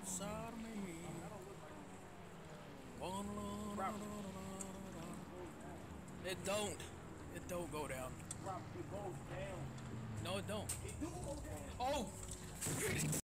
inside of me. It don't. It don't go down. It goes down. No, it don't. It do go down. Oh!